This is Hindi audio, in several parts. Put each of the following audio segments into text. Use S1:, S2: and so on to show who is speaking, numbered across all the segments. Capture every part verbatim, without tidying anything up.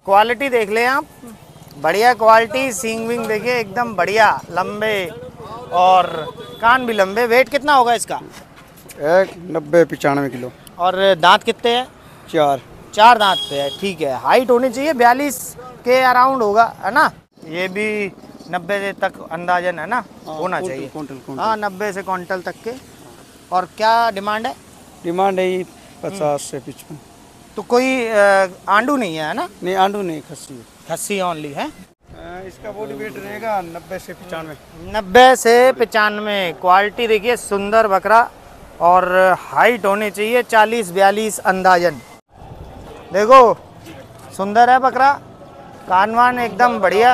S1: क्वालिटी देख लें आप, बढ़िया क्वालिटी। सींग विंग देखिए एकदम बढ़िया, लंबे और कान भी लंबे। वेट कितना होगा इसका?
S2: एक नब्बे पचानवे किलो।
S1: और दांत कितने हैं?
S2: चार
S1: चार दांत पे है, ठीक है। हाइट होनी चाहिए बयालीस के अराउंड होगा, है ना? ये भी नब्बे तक अंदाजन, है ना? होना चाहिए। हाँ, नब्बे से क्विंटल तक के। और क्या डिमांड है?
S2: डिमांड है पचास से पचपन।
S1: तो कोई आंडू नहीं है, है ना?
S2: नहीं, आंडू नहीं, खस्सी है।
S1: खस्सी ओनली है।
S2: इसका बॉडी वेट रहेगा नब्बे से पचानवे।
S1: नब्बे से पचानवे। क्वालिटी देखिए, सुंदर बकरा। और हाइट होनी चाहिए चालीस बयालीस अंदाजन। देखो सुंदर है बकरा, कानवान एकदम बढ़िया।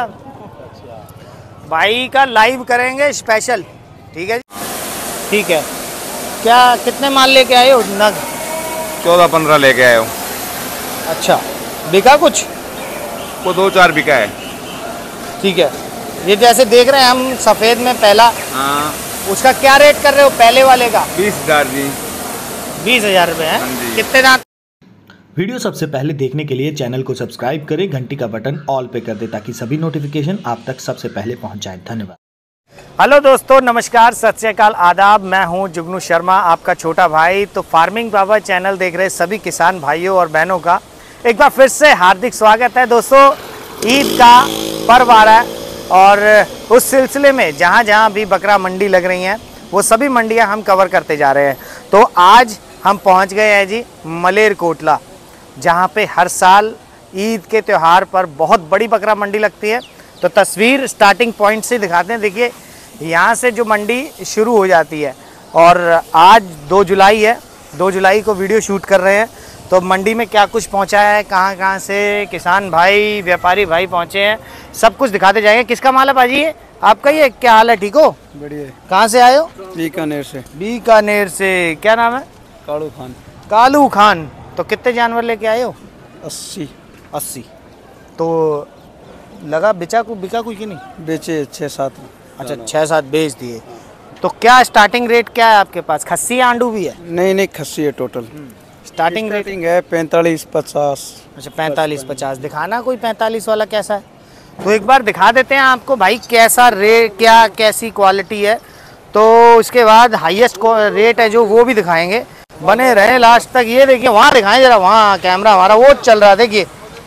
S1: भाई का लाइव करेंगे स्पेशल, ठीक है? ठीक है। क्या कितने माल लेके आए हो? नग
S3: चौदह पंद्रह लेके आए हो।
S1: अच्छा, बिका कुछ?
S3: वो दो चार बिका है।
S1: ठीक है। ये जैसे देख रहे हैं हम सफ़ेद में पहला,
S3: हाँ,
S1: उसका क्या रेट कर रहे हो पहले वाले का?
S3: बीस हजार जी।
S1: बीस हजार रुपये है। कितने दांत?
S4: वीडियो सबसे पहले देखने के लिए चैनल को सब्सक्राइब करें, घंटी का बटन ऑल पे कर दें ताकि सभी नोटिफिकेशन आप तक सबसे पहले पहुंच जाए। धन्यवाद।
S1: हेलो दोस्तों, नमस्कार, सत श्री अकाल, आदाब। मैं हूं जुगनू शर्मा, आपका छोटा भाई। तो फार्मिंग पावर चैनल देख रहे सभी किसान भाइयों और बहनों का एक बार फिर से हार्दिक स्वागत है। दोस्तों, ईद का पर्व आ रहा है और उस सिलसिले में जहां जहां भी बकरा मंडी लग रही हैं वो सभी मंडियां हम कवर करते जा रहे हैं। तो आज हम पहुंच गए हैं जी मलेरकोटला, जहां पे हर साल ईद के त्यौहार पर बहुत बड़ी बकरा मंडी लगती है। तो तस्वीर स्टार्टिंग पॉइंट से दिखाते हैं। देखिए, यहाँ से जो मंडी शुरू हो जाती है और आज दो जुलाई है, दो जुलाई को वीडियो शूट कर रहे हैं। तो मंडी में क्या कुछ पहुँचा है, कहाँ कहाँ से किसान भाई व्यापारी भाई पहुँचे हैं, सब कुछ दिखाते जाएंगे। किसका माल है भाजी ये? आपका ही है? क्या हाल है, ठीक हो?
S2: बढ़िया।
S1: कहाँ से आए हो?
S2: बीकानेर से।
S1: बीकानेर से। क्या नाम है?
S2: कालू खान।
S1: कालू खान। तो कितने जानवर लेके आए हो?
S2: अस्सी।
S1: अस्सी। तो लगा बेचा को बिका कुछ कि नहीं?
S2: बेचे छः सात।
S1: अच्छा, छः सात बेच दिए। तो क्या स्टार्टिंग रेट क्या है आपके पास? खस्सी या आंडू भी है?
S2: नहीं नहीं, खस्सी है टोटल।
S1: स्टार्टिंग रेट
S2: है पैंतालीस पचास।
S1: अच्छा, पैंतालीस पचास। दिखाना कोई पैंतालीस वाला कैसा है, तो एक बार दिखा देते हैं आपको भाई कैसा रेट, क्या कैसी क्वालिटी है। तो उसके बाद हाईएस्ट रेट है जो वो भी दिखाएंगे। बने रहे लास्ट तक। ये देखिए, वहाँ दिखाएं जरा, वहाँ कैमरा हमारा वो चल रहा है। देखिए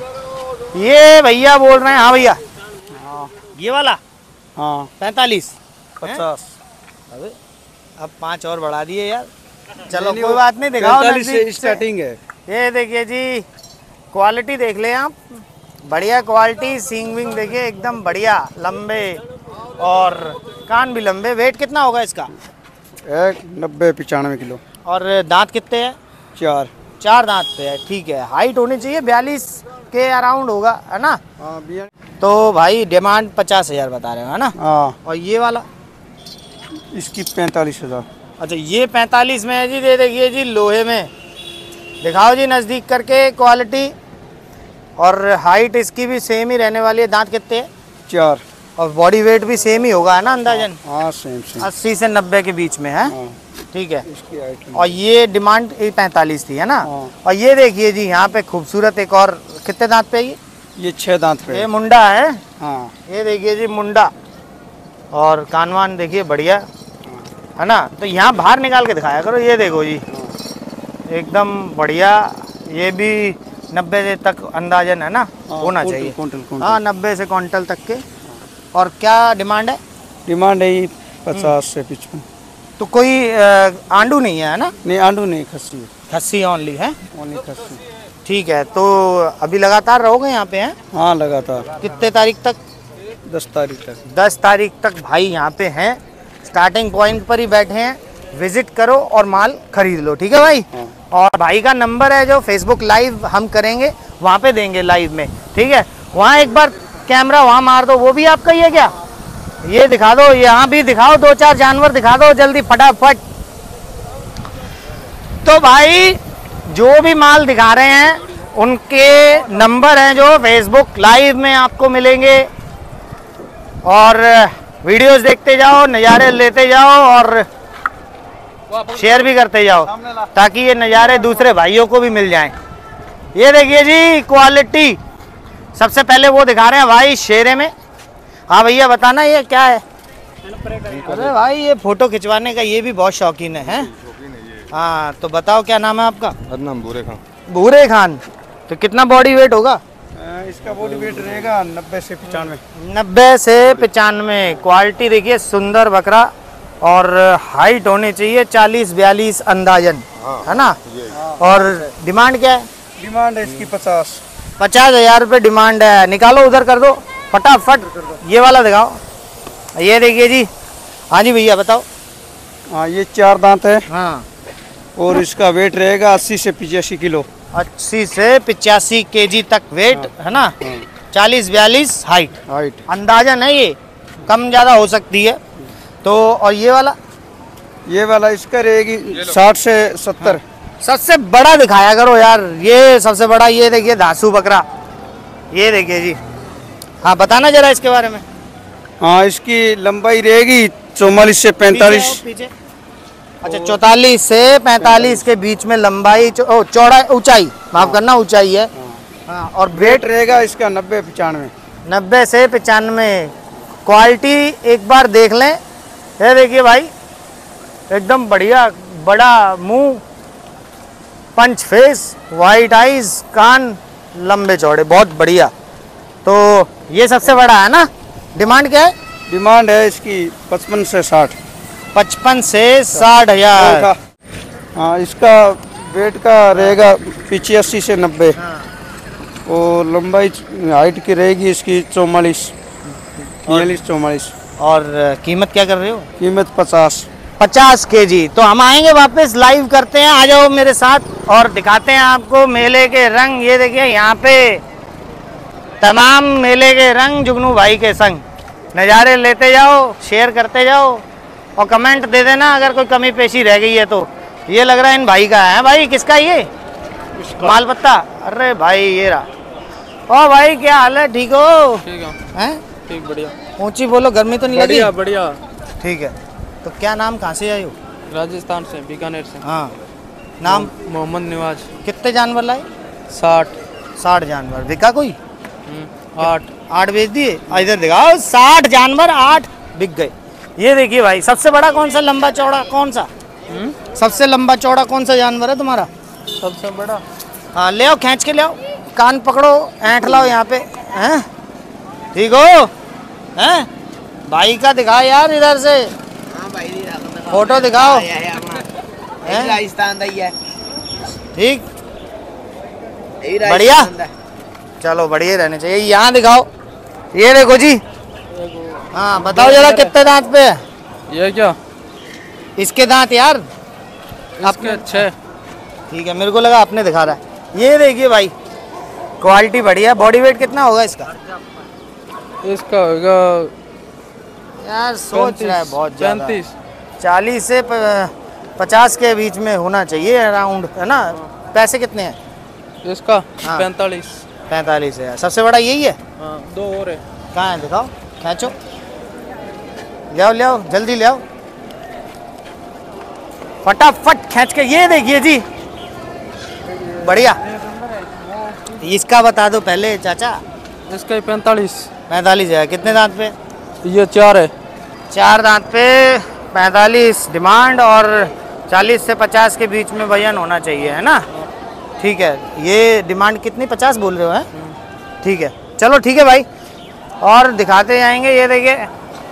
S1: ये भैया बोल रहे हैं। हाँ भैया, ये वाला
S2: हाँ
S1: पैंतालीस
S2: पचास।
S1: अबे अब पाँच और बढ़ा दिए यार। चलो कोई बात नहीं, दिखाओ।
S2: पैंतालीस से स्टार्टिंग है।
S1: ये देखिए जी, क्वालिटी देख लें आप, बढ़िया क्वालिटी। सींग विंग देखिए एकदम बढ़िया, लंबे और कान भी लंबे। वेट कितना होगा इसका?
S2: एक नब्बे पचानवे किलो।
S1: और दांत कितने हैं?
S2: चार।
S1: चार दांत पे है, ठीक है। हाइट होनी चाहिए बयालीस के अराउंड होगा, है ना?
S2: हाँ भैया।
S1: तो भाई डिमांड पचास हजार बता रहे हो, है ना?
S2: हाँ।
S1: और ये वाला?
S2: इसकी पैंतालीस हजार।
S1: अच्छा, ये पैंतालीस में है जी। दे देखिए जी, लोहे में। दिखाओ जी नज़दीक करके क्वालिटी। और हाइट इसकी भी सेम ही रहने वाली है। दांत कितने हैं?
S2: चार।
S1: और बॉडी वेट भी सेम ही होगा, है ना अंदाजन?
S2: हाँ, सेम सेम।
S1: अस्सी से नब्बे के बीच में है, ठीक है।
S2: इसकी हाइट।
S1: और ये डिमांड पैंतालीस थी, है ना?
S2: हाँ।
S1: और ये देखिए जी, यहाँ पे खूबसूरत एक और। कितने दांत पे ये?
S2: ये छह दांत पे।
S1: ये मुंडा है।
S2: हाँ।
S1: ये देखिए जी मुंडा। और कानवान देखिए बढ़िया, है ना? तो यहाँ बाहर निकाल के दिखाया करो। ये देखो जी, एकदम बढ़िया। ये भी नब्बे तक अंदाजन, है ना? होना चाहिए। हाँ, नब्बे से क्विंटल तक के। और क्या डिमांड है?
S2: डिमांड है पचास से पचपन।
S1: तो कोई आंडू नहीं है, है ना?
S2: नहीं, आंडू नहीं, खस्सी है।
S1: खस्सी ओनली है?
S2: ओनली खस्सी।
S1: ठीक है। तो अभी लगातार रहोगे यहाँ पे? हैं?
S2: हाँ, लगातार।
S1: कितने तारीख तक?
S2: दस तारीख तक।
S1: दस तारीख तक भाई यहाँ पे हैं। स्टार्टिंग पॉइंट पर ही बैठे हैं। विजिट करो और माल खरीद लो, ठीक है भाई?
S2: हाँ।
S1: और भाई का नंबर है जो फेसबुक लाइव हम करेंगे, वहाँ पे देंगे लाइव में, ठीक है? वहाँ एक बार कैमरा वहाँ मार दो। वो भी आपका ही है क्या? ये दिखा दो, यहाँ भी दिखाओ, दो चार जानवर दिखा दो जल्दी फटाफट। तो भाई जो भी माल दिखा रहे हैं उनके नंबर हैं जो फेसबुक लाइव में आपको मिलेंगे। और वीडियोस देखते जाओ, नज़ारे लेते जाओ और शेयर भी करते जाओ ताकि ये नज़ारे दूसरे भाइयों को भी मिल जाएं। ये देखिए जी क्वालिटी, सबसे पहले वो दिखा रहे हैं भाई शेरे में। हाँ भैया बताना ये क्या है? अरे भाई ये फोटो खिंचवाने का ये भी बहुत शौकीन है, हैं? हाँ तो बताओ क्या नाम है आपका?
S3: नाम भूरे खान।
S1: भूरे खान। तो कितना बॉडी वेट होगा?
S2: इसका बॉडी वेट रहेगा नब्बे से पचानवे।
S1: नब्बे से पचानवे। क्वालिटी देखिए सुंदर बकरा और हाइट होनी चाहिए चालीस बयालीस अंदाजन, है ना? और डिमांड क्या है?
S2: डिमांड है इसकी पचास।
S1: पचास हजार रुपये डिमांड है। निकालो उधर कर दो फटाफट। ये वाला दिखाओ। ये देखिए जी। हाँ जी भैया बताओ।
S2: हाँ ये चार दांत है
S1: हाँ
S2: और इसका वेट रहेगा अस्सी से पचासी किलो।
S1: अस्सी से पचासी केजी तक वेट, है ना? चालीस बयालीस हाइट
S2: हाइट
S1: अंदाजन है, ये कम ज़्यादा हो सकती है। तो और ये वाला?
S2: ये वाला इसका रहेगी साठ से सत्तर।
S1: सबसे बड़ा दिखाया करो यार, ये सबसे बड़ा। ये देखिए धासू बकरा, ये देखिए जी। हाँ बताना जरा इसके बारे में।
S2: हाँ इसकी लंबाई रहेगी चौवालीस से पैंतालीस।
S1: पीछे, पीछे। अच्छा चौतालीस से पैंतालीस के बीच में लंबाई, चौड़ा ऊंचाई, माफ करना ऊंचाई है। हाँ और
S2: वेट रहेगा इसका नब्बे पचानवे।
S1: नब्बे से पचानवे। क्वालिटी एक बार देख लें। ये देखिए भाई एकदम बढ़िया, बड़ा मुंह, पंच फेस, वाइट आईज, कान लंबे चौड़े, बहुत बढ़िया। तो ये सबसे बड़ा है ना? डिमांड क्या है?
S2: डिमांड है इसकी पचपन से साठ।
S1: पचपन से साठ हजार।
S2: हाँ इसका वेट का रहेगा पीछे अस्सी से नब्बे और लंबाई हाइट की रहेगी इसकी चौवालीस बयालीस चौवालीस।
S1: और कीमत क्या कर रहे हो?
S2: कीमत पचास।
S1: पचास केजी। तो हम आएंगे वापस, लाइव करते हैं, आ जाओ मेरे साथ और दिखाते हैं आपको मेले के रंग। ये देखिए यहाँ पे तमाम मेले के रंग जुगनू भाई के संग। नज़ारे लेते जाओ, शेयर करते जाओ और कमेंट दे देना अगर कोई कमी पेशी रह गई है तो। ये लग रहा है इन भाई का है। भाई किसका ये? माल पत्ता। अरे भाई ये रहा। ओ भाई क्या हाल है? ठीक हो?
S5: ठीक है।
S1: हैं?
S5: ठीक बढ़िया।
S1: ऊंची बोलो, गर्मी तो नहीं लगी?
S5: बढ़िया बढ़िया।
S1: ठीक है। तो क्या नाम, कहाँ से आए हो?
S5: राजस्थान से, बीकानेर से।
S1: हाँ नाम?
S5: मोहम्मद निवाज।
S1: कितने जानवर लाए?
S5: साठ।
S1: साठ जानवर। बिका कोई?
S5: आठ।
S1: आठ बेच दिए। इधर दिखाओ, साठ जानवर आठ बिक गए। ये देखिए भाई, सबसे बड़ा कौन सा, लंबा चौड़ा कौन सा?
S5: हुँ?
S1: सबसे लंबा चौड़ा कौन सा जानवर है तुम्हारा?
S5: सबसे बड़ा।
S1: हाँ ले आओ, खींच के ले आओ, कान पकड़ो, ऐंठ लाओ यहाँ पे। हैं? ठीक हो? हैं? भाई का दिखाओ यार इधर से। फोटो दिखाओ। ठीक बढ़िया। चलो बढ़िया रहने चाहिए। यहाँ दिखाओ, ये देखो जी। हाँ बताओ जरा कितने दांत पे है?
S5: ये क्या?
S1: इसके दांत यार
S5: इसके छः।
S1: ठीक है, मेरे को लगा आपने दिखा रहा है। ये देखिए भाई क्वालिटी बढ़िया। बॉडी वेट कितना होगा इसका?
S5: इसका होगा
S1: यार सोच रहा है बहुत ज़्यादा।
S5: पैंतीस।
S1: चालीस से पचास के बीच में होना चाहिए अराउंड, है ना? पैसे कितने हैं
S5: इसका?
S1: हाँ।
S5: पैंतालीस।
S1: पैंतालीस है। सबसे बड़ा यही है?
S5: हाँ दो और है।
S1: कहाँ है? दिखाओ, खींचो, ले आओ ले आओ, जल्दी ले आओ, फटाफट खींच के। ये देखिए जी बढ़िया। इसका बता दो पहले चाचा।
S5: इसका ही पैंतालीस।
S1: पैंतालीस है। कितने दांत पे?
S5: ये चार है।
S1: चार दांत पे पैंतालीस डिमांड और चालीस से पचास के बीच में वजन होना चाहिए, है ना? ठीक है। ये डिमांड कितनी? पचास बोल रहे हो? है ठीक है, चलो ठीक है भाई, और दिखाते जाएंगे। ये देखिए,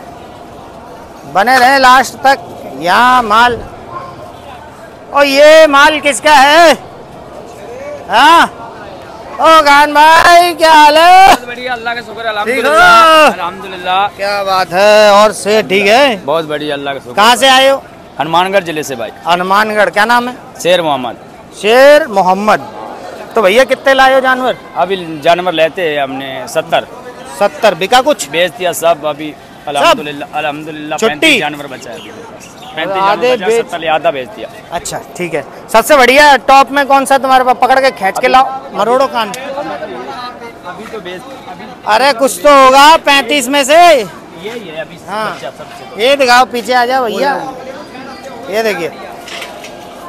S1: बने रहे लास्ट तक। यहाँ माल, और ये माल किसका है? हाँ ओ खान भाई क्या हाल है?
S6: बहुत बढ़िया, अल्लाह का शुक्र है।
S1: अल्हम्दुलिल्लाह
S6: अल्हम्दुलिल्लाह।
S1: क्या बात है। और से ठीक है?
S6: बहुत बढ़िया, अल्लाह का शुक्र।
S1: कहाँ से आए हो?
S6: हनुमानगढ़ जिले से भाई।
S1: हनुमानगढ़। क्या नाम है?
S6: शेर मोहम्मद।
S1: शेर मोहम्मद। तो भैया कितने लाए हो जानवर?
S6: अभी जानवर लेते हैं हमने सत्तर।
S1: सत्तर। बिका कुछ?
S6: बेच दिया सब अभी अल्हम्दुलिल्लाह। अल्हम्दुलिल्लाह
S1: छुट्टी?
S6: पैंतीस जानवर बचा है। पैंतीस
S1: आधे
S6: जानवर बचा,
S1: बेच-
S6: सत्तर आधा बेच दिया।
S1: अच्छा ठीक है। सबसे बढ़िया टॉप में कौन सा तुम्हारे पास? पकड़ के खींच के लाओ, मरोड़ो कान।
S6: अभी तो बेच
S1: अरे कुछ तो होगा पैंतीस में से।
S6: यही है अभी
S1: हाँ।
S6: बच्चा सबसे।
S1: ये दिखाओ, पीछे आ जाओ भैया। ये देखिए,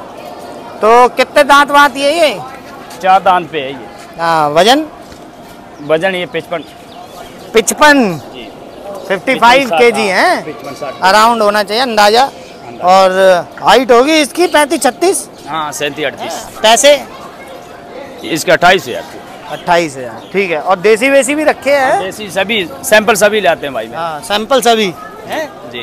S1: तो कितने दांत वांत ये ये?
S6: चार दांत पे है ये।
S1: हाँ वजन?
S6: वजन ये पचपन
S1: पिचपन फिफ्टी फाइव के जी है अराउंड होना चाहिए अंदाजा। और हाइट होगी इसकी पैंतीस छत्तीस।
S6: हाँ सैंतीस अड़तीस।
S1: पैसे
S6: इसका अट्ठाईस है
S1: अट्ठाईस हजार ठीक है। और देसी वेसी भी रखे हैं?
S6: देसी सभी सैंपल सभी लाते हैं भाई।
S1: हाँ सैंपल सभी हैं
S6: जी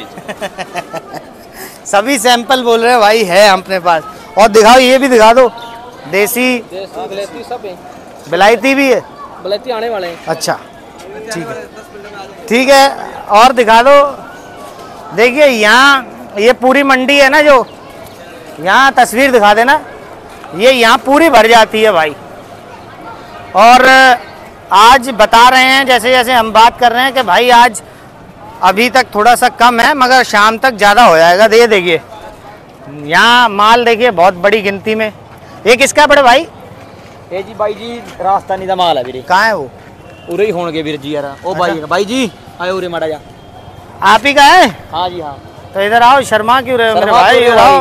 S1: सभी सैंपल बोल रहे हैं भाई है अपने पास। और दिखाओ ये भी दिखा दो देसी
S5: बिलायती सब है।
S1: बिलायती भी है?
S5: बिलायती आने वाले हैं।
S1: अच्छा ठीक है ठीक है। और दिखा दो। देखिए यहाँ ये पूरी मंडी है ना, जो यहाँ तस्वीर दिखा देना, ये यहाँ पूरी भर जाती है भाई। और आज बता रहे हैं जैसे जैसे हम बात कर रहे हैं कि भाई आज अभी तक थोड़ा सा कम है मगर शाम तक ज़्यादा हो जाएगा। दे देखिए यहाँ माल देखिए बहुत बड़ी गिनती में। ये किसका बड़े भाई?
S6: ये जी भाई जी राजस्थानी का माल है वीरे।
S1: कहाँ है वो?
S6: उरे ही होंगे वीर जी यार। ओ भाई भाई जी आए उरे माड़ा जा।
S1: आप ही का है?
S6: हाँ जी हाँ।
S1: तो इधर आओ, शर्मा क्यों रहे हो मेरे भाई? इधर आओ।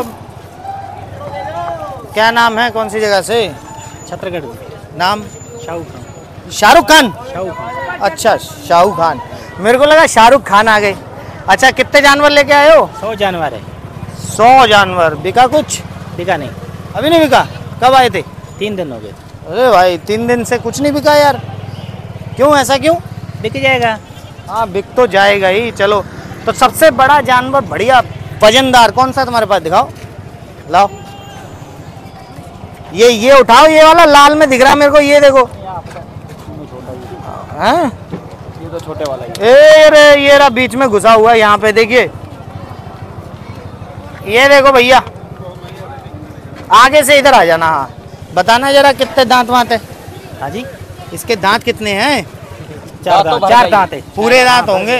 S1: क्या नाम है, कौन सी जगह से?
S6: छत्रगढ़।
S1: नाम?
S6: शाहरुख खान।
S1: शाहरुख खान?
S6: शाहरुख खान।
S1: अच्छा शाहरुख खान, मेरे को लगा शाहरुख खान आ गए। अच्छा कितने जानवर लेके आए हो?
S6: सौ जानवर है।
S1: सौ जानवर। बिका कुछ?
S6: बिका नहीं।
S1: अभी नहीं बिका? कब आए थे?
S6: तीन दिन हो गए।
S1: अरे भाई तीन दिन से कुछ नहीं बिका यार, क्यों ऐसा क्यों?
S6: बिक जाएगा।
S1: हाँ बिक तो जाएगा ही। चलो तो सबसे बड़ा जानवर बढ़िया वजनदार कौन सा तुम्हारे पास दिखाओ, लाओ। ये ये उठाओ, ये वाला लाल में दिख रहा है मेरे को, ये देखो। हैं?
S6: ये तो छोटे वाला ही।
S1: ए रे ये रहा बीच में घुसा हुआ है यहाँ पे, देखिए ये देखो भैया। आगे से इधर आ जाना। हाँ बताना जरा कितने दांत वांत है?
S6: हाँ जी
S1: इसके दांत कितने हैं?
S6: चार दांत।
S1: चार दांत है। पूरे दांत होंगे?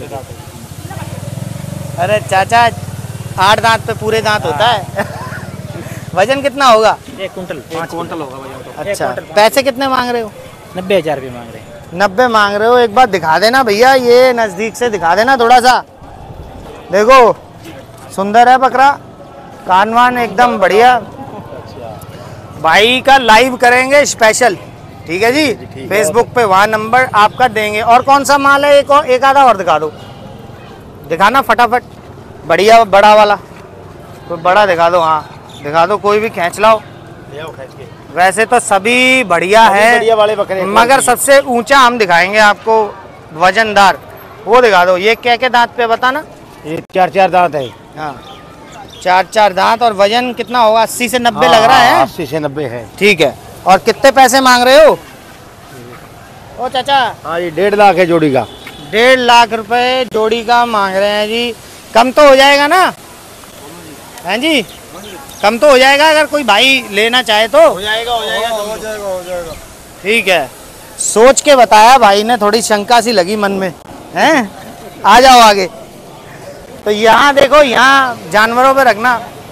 S1: अरे चाचा आठ दांत पे पूरे दांत होता है। वजन कितना होगा?
S6: एक कुंटल। पाँच कुंटल होगा भाई।
S1: अच्छा पैसे कितने मांग रहे हो?
S6: नब्बे हजार रुपये मांग रहे हैं।
S1: नब्बे मांग रहे हो? एक बार दिखा देना भैया, ये नजदीक से दिखा देना थोड़ा सा। देखो सुंदर है बकरा, कानवान एकदम बढ़िया। भाई का लाइव करेंगे स्पेशल, ठीक है जी, फेसबुक पे वहाँ नंबर आपका देंगे। और कौन सा माल है? एक और एक आधा और दिखा दो, दिखाना फटाफट। बढ़िया बड़ा वाला कोई बड़ा दिखा दो। हाँ दिखा दो, कोई भी खींच लाओ। वैसे तो सभी बढ़िया है
S6: बढ़िया वाले बकरे
S1: मगर सबसे ऊंचा हम दिखाएंगे आपको वजनदार, वो दिखा दो। ये क्या क्या दांत पे बताना?
S6: ये चार चार दांत है।
S1: हाँ चार चार दांत। और वजन कितना होगा? अस्सी से नब्बे लग रहा है।
S6: अस्सी से नब्बे है।
S1: ठीक है। और कितने पैसे मांग रहे हो ओ चाचा?
S6: हाँ जी डेढ़ लाख है जोड़ी का।
S1: डेढ़ लाख रुपए जोड़ी का मांग रहे हैं जी। कम तो हो जाएगा ना? हैं जी कम तो हो जाएगा अगर कोई भाई लेना चाहे तो?
S6: हो जाएगा हो जाएगा हो जाएगा हो जाएगा।
S1: ठीक है, सोच के बताया भाई ने, थोड़ी शंका सी लगी मन में। हैं आ जाओ आगे। तो यहाँ देखो, यहाँ जानवरों पे रखना।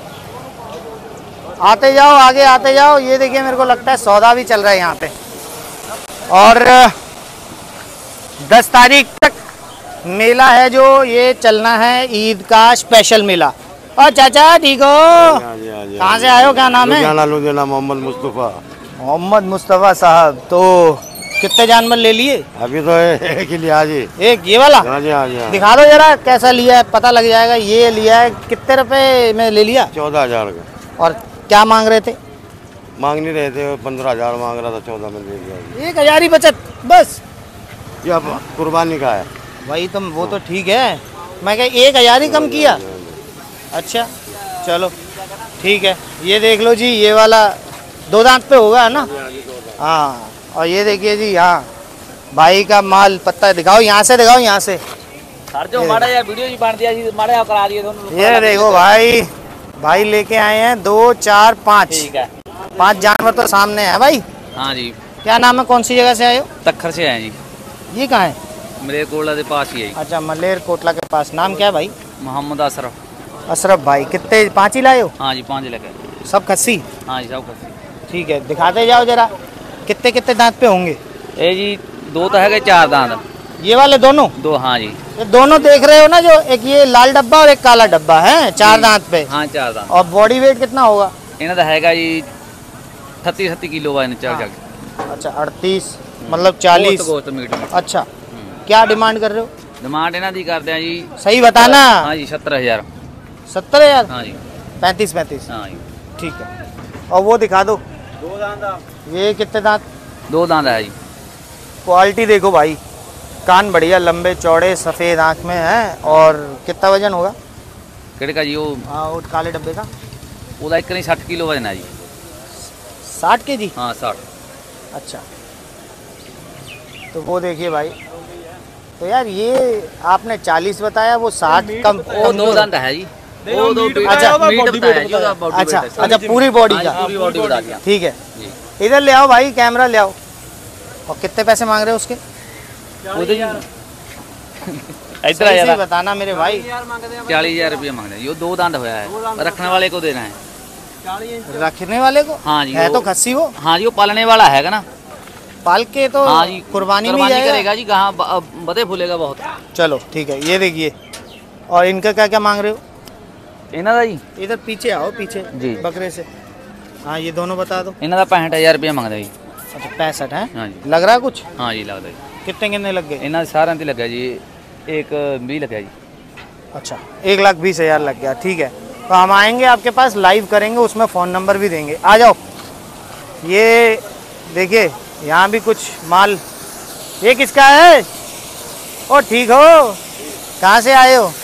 S1: आते जाओ आगे आते जाओ। ये देखिए मेरे को लगता है सौदा भी चल रहा है यहाँ पे। और दस तारीख तक मेला है जो ये चलना है, ईद का स्पेशल मेला। और चाचा ठीक हो? कहाँ से आए हो, क्या नाम है?
S3: लुधियाना लुधियाना मोहम्मद मुस्तफ़ा।
S1: मोहम्मद मुस्तफ़ा साहब। तो कितने जानवर ले लिए?
S3: अभी तो एक ही लिया जी।
S1: एक ये वाला?
S3: हाँ जी हाँ जी हाँ।
S1: दिखा दो जरा कैसा लिया है, पता लग जाएगा। ये लिया है कितने रुपए में ले लिया?
S3: चौदह हजार का।
S1: और क्या मांग रहे थे?
S3: मांग नहीं रहे थे, पंद्रह हजार मांग रहा था, चौदह में ले लिया।
S1: एक हजार ही बचत बस?
S3: ये अब कुर्बानी का है
S1: वही तो, वो तो ठीक है। मैं क्या एक हजार ही कम किया? अच्छा चलो ठीक है। ये देख लो जी, ये वाला दो दांत पे होगा ना? हाँ। और ये देखिए जी, हाँ भाई का माल पत्ता दिखाओ, यहाँ से दिखाओ, यहाँ से।
S6: सर जो माड़ा यार वीडियो जी बांट दिया जी, माड़ा यार करा दिए दोनों।
S1: ये देखो भाई, भाई लेके आए हैं दो चार पाँच।
S6: ठीक है।
S1: पांच जानवर तो सामने है भाई।
S6: हाँ जी।
S1: क्या नाम है, कौन सी जगह से आए हो?
S6: तखर से आए जी।
S1: ये कहाँ है?
S6: मेरे कोला के पास ही है।
S1: अच्छा मलेर कोटला के पास। नाम क्या है भाई?
S6: मोहम्मद अशरफ।
S1: अशरफ भाई। कितने, पाँच ही लाए हो?
S6: हाँ जी पाँच लगे।
S1: सब खस्सी?
S6: हाँ जी सब कुछ।
S1: ठीक है, दिखाते जाओ जरा कितने कितने दांत पे होंगे।
S6: ए जी दो तो है चार दांत।
S1: ये वाले दोनों?
S6: दो। हाँ जी।
S1: ये दोनों देख रहे हो ना, जो एक ये लाल डब्बा और एक काला डब्बा है, चार दांत पे।
S6: हाँ चार दांत।
S1: और बॉडी वेट कितना होगा
S6: इन्हें तो हैगा जी छत्तीस छत्तीस किलो वा चल
S1: हाँ।
S6: चल।
S1: अच्छा अड़तीस मतलब चालीस।
S6: गोश्त मीट में।
S1: अच्छा, क्या डिमांड कर रहे हो?
S6: डिमांड इन्हों की करते हैं जी,
S1: सही बताना।
S6: हाँ जी, सत्तर हजार।
S1: सत्तर हजार?
S6: हाँ जी,
S1: पैंतीस पैंतीस।
S6: हाँ जी।
S1: ठीक है, और वो दिखा दो। दो दांत। ये कितने दांत?
S6: दो दांत है जी।
S1: क्वालिटी देखो भाई, कान बढ़िया, लंबे चौड़े, सफ़ेद आँख में है। और कितना वजन होगा?
S6: किड़े का जी? वो
S1: हाँ, वो काले डब्बे का।
S6: ਉਹਦਾ एक नहीं साठ किलो वजन है जी।
S1: साठ के जी?
S6: हाँ, साठ।
S1: अच्छा, तो वो देखिए भाई, तो यार ये आपने चालीस बताया, वो साठ कम।
S6: वो दो दांत है जी। वो दो मीट
S1: अच्छा,
S6: मीट बताया जी, ਉਹਦਾ body
S1: अच्छा
S6: weight है।
S1: अच्छा, पूरी बॉडी का।
S6: पूरी बॉडी बता दिया
S1: ठीक है,
S6: जी।
S1: इधर ले आओ भाई, कैमरा ले आओ। और कितने पैसे मांग रहे हो उसके?
S6: ਉਹਦੇ ਜੀ
S1: सही सही बताना मेरे भाई।
S6: चालीस हजार रुपया मांग रहे हैं। ये दो दांत होया है, रखने वाले को देना है।
S1: रखने वाले को?
S6: हाँ जी,
S1: है
S6: वो-
S1: तो खस्सी वो।
S6: हाँ जी, वो पालने वाला है ना।
S1: पाल के तो
S6: हाँ जी,
S1: कुर्बानी में
S6: कुर्बानी
S1: जाएगा।
S6: करेगा जी, कहाँ ब- बदे फूलेगा बहुत।
S1: चलो ठीक है, ये देखिए। और इनका क्या क्या मांग रहे हो?
S6: इन्हों का जी,
S1: इधर पीछे आओ, पीछे
S6: जी।
S1: बकरे से। हाँ, ये दोनों बता दो।
S6: इन्हों का पैंसठ हजार रुपया मांगता जी।
S1: अच्छा, पैंसठ है?
S6: हाँ जी।
S1: लग रहा कुछ?
S6: हाँ जी, लगता जी।
S1: कितने कितने लग गए?
S6: इन्हों सारे ते लगा जी, एक भी लगा जी।
S1: अच्छा, एक लाख बीस हजार लग गया। ठीक है, तो हम आएंगे आपके पास, लाइव करेंगे, उसमें फ़ोन नंबर भी देंगे। आ जाओ। ये देखिए, यहाँ भी कुछ माल। ये किसका है? ओ ठीक हो, कहाँ से आए हो?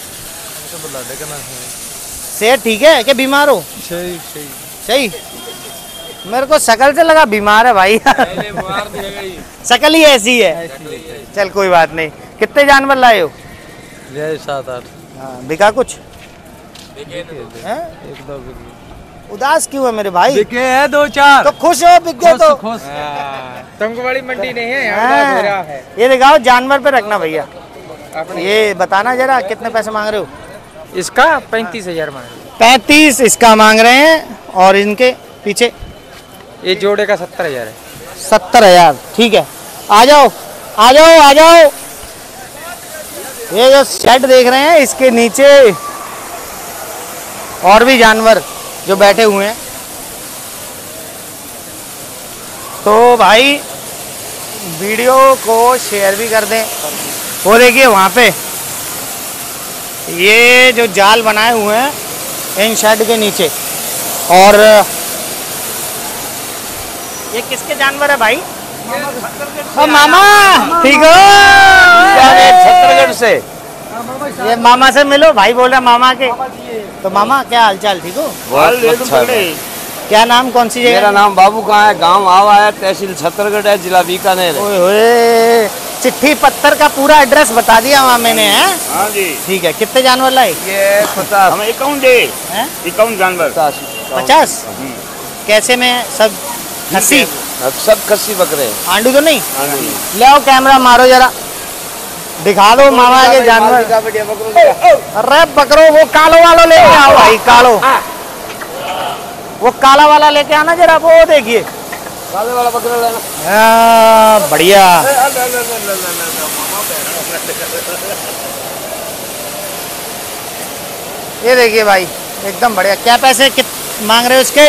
S1: सेठ ठीक है कि बीमार हो?
S2: सही सही
S1: सही। मेरे को शकल से लगा बीमार है भाई। शकल ही ऐसी है। चल कोई बात नहीं। कितने जानवर लाए हो?
S2: सात आठ।
S1: हाँ, बिका कुछ? हैं?
S2: एक दो
S1: उदास क्यों है मेरे भाई?
S2: बिके है दो चार।
S1: तो खुश हो, बिक गए तो।
S2: तुमको बड़ी मंडी नहीं है,
S1: हाँ, ये दिखाओ, जानवर पे रखना भैया। ये बताना जरा, कितने पैसे मांग रहे हो?
S2: इसका पैंतीस हजार मांग।
S1: पैंतीस इसका मांग रहे हैं, और इनके पीछे
S2: ये जोड़े का सत्तर हजार है।
S1: सत्तर हजार। ठीक है, आ जाओ आ जाओ आ जाओ। ये जो शेड देख रहे हैं, इसके नीचे और भी जानवर जो बैठे हुए हैं। तो भाई वीडियो को शेयर भी कर दें। वो देखिए वहाँ पे ये जो जाल बनाए हुए हैं इन शेड के नीचे। और ये किसके जानवर है भाई? ओ मामा, ठीक हो?
S3: छत्तीसगढ़ से।
S1: ये मामा से मिलो, भाई बोल रहा मामा के। तो मामा क्या हालचाल, ठीक हो?
S3: बहुत अच्छा है।
S1: क्या नाम, कौन सी जगह?
S3: मेरा नाम बाबू कहाँ है, गांव आवा है, तहसील छत्तीसगढ़ है, जिला बीकानेर है।
S1: ओए होए, चिट्ठी पत्थर का पूरा एड्रेस बता दिया वहाँ मैंने, है?
S3: हाँ जी।
S1: ठीक है, कितने जानवर लाए?
S3: ये पचास। हम इक्यावन दे।
S1: हैं?
S3: इक्यावन जानवर।
S1: पचास? कैसे में सब? खस्सी?
S3: सब खस्सी बकरे हैं।
S1: आंडू तो नहीं?
S3: हाँ जी।
S1: ले आओ, कैमरा मारो जरा, दिखा दो मामा के जानवर। अरे बकरो, वो कालो वालो लेके आओ भाई, कालो। वो काला वाला लेके आना जरा, वो देखिए।
S3: काले वाला बकरा लेना।
S1: हाँ, बढ़िया। ये देखिए भाई, एकदम बढ़िया। क्या पैसे कित मांग रहे हो इसके?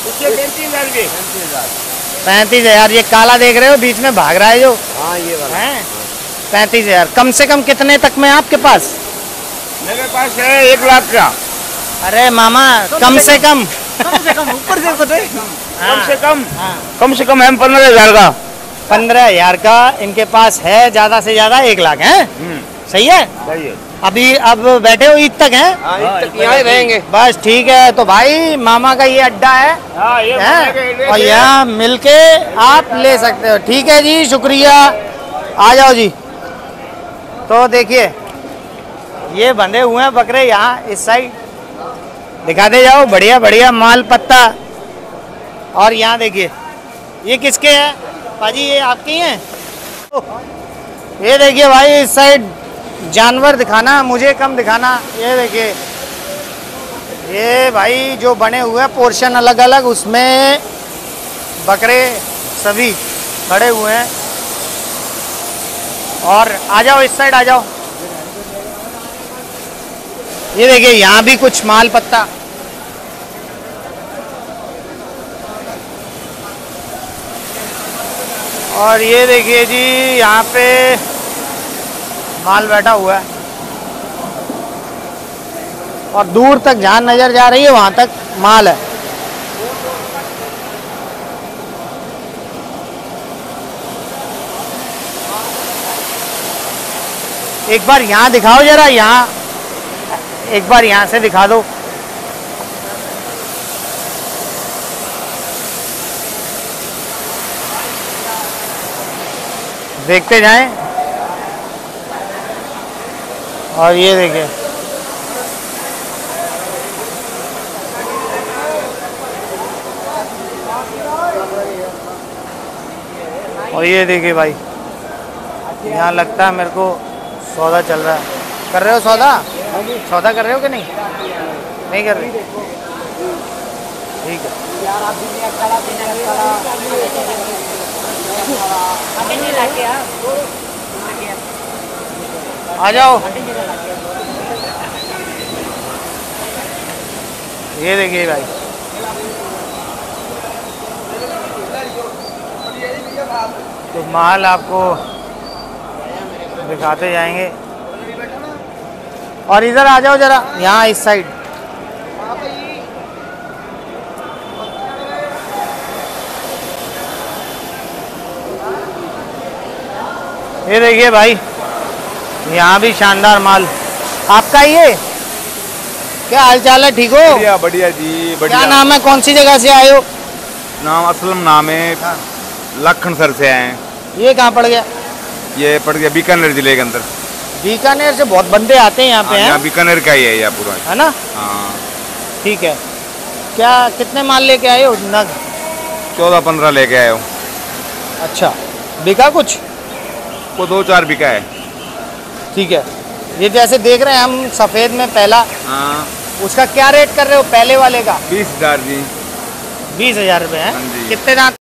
S1: पैंतीस हजार। ये काला देख रहे हो बीच में भाग रहा है जो?
S3: हाँ, ये वाला
S1: है। पैंतीस हजार। कम से कम कितने तक में आपके पास?
S3: मेरे पास है एक लाख का।
S1: अरे मामा, कम से कम
S3: कम से कम ऊपर से बताए।
S1: हाँ।
S3: कम से कम
S1: हाँ।
S3: कम से कम है पंद्रह हजार का।
S1: पंद्रह हजार का इनके पास है, ज्यादा से ज्यादा एक लाख है। सही है।
S3: सही है।
S1: अभी अब बैठे हो ईद तक हैं?
S3: हाँ, ईद तक यहाँ ही रहेंगे।
S1: बस ठीक है। तो भाई मामा का ये अड्डा है,
S3: हाँ, ये
S1: है? और यहाँ मिलके आप ले सकते हो। ठीक है जी, शुक्रिया। आ जाओ जी। तो देखिए, ये बंधे हुए हैं बकरे यहाँ इस साइड, दिखाते जाओ। बढ़िया बढ़िया माल पत्ता। और यहाँ देखिए, ये किसके हैं पाजी? ये आपके ही हैं? ये देखिए भाई, इस साइड जानवर दिखाना, मुझे कम दिखाना। ये देखिए, ये भाई जो बने हुए हैं पोर्शन अलग अलग, उसमें बकरे सभी खड़े हुए हैं। और आ जाओ इस साइड, आ जाओ। ये देखिए, यहाँ भी कुछ माल पत्ता। और ये देखिए जी, यहाँ पे माल बैठा हुआ है और दूर तक जहाँ नजर जा रही है वहां तक माल है। एक बार यहाँ दिखाओ जरा, यहाँ एक बार यहाँ से दिखा दो। देखते जाएं। और ये देखिए, और ये देखिए भाई, यहाँ लगता है मेरे को सौदा चल रहा है। कर रहे हो सौदा? सौदा कर रहे हो कि नहीं? नहीं कर रहे? ठीक है। आ जाओ। ये देखिए भाई, तो माल आपको दिखाते जाएंगे। और इधर आ जाओ जरा, यहाँ इस साइड। ये देखिए भाई, यहाँ भी शानदार माल। आपका ये क्या हाल चाल है? ठीक हो?
S7: बढ़िया बढ़िया जी, बढ़िया।
S1: क्या नाम है? कौन सी जगह से आए हो?
S7: नाम असलम नाम है।
S1: हाँ।
S7: लखन सर से आए हैं।
S1: ये कहाँ पड़ गया?
S7: ये पड़ गया बीकानेर जिले के अंदर।
S1: बीकानेर से बहुत बंदे आते हैं यहाँ पे,
S7: हाँ,
S1: हैं?
S7: यहाँ बीकानेर का ही है यह पूरा,
S1: है ना?
S7: हाँ।
S1: ठीक है। क्या कितने माल लेके आए हो? नग
S7: चौदह पंद्रह लेके आए हो।
S1: अच्छा, बिका कुछ?
S7: वो दो चार बिका है।
S1: ठीक है। ये जैसे देख रहे हैं हम सफ़ेद में पहला,
S7: हाँ।
S1: उसका क्या रेट कर रहे हो? पहले वाले का
S7: बीस हजार जी।
S1: बीस हजार रुपये है।
S7: हाँ जी।
S1: कितने दांत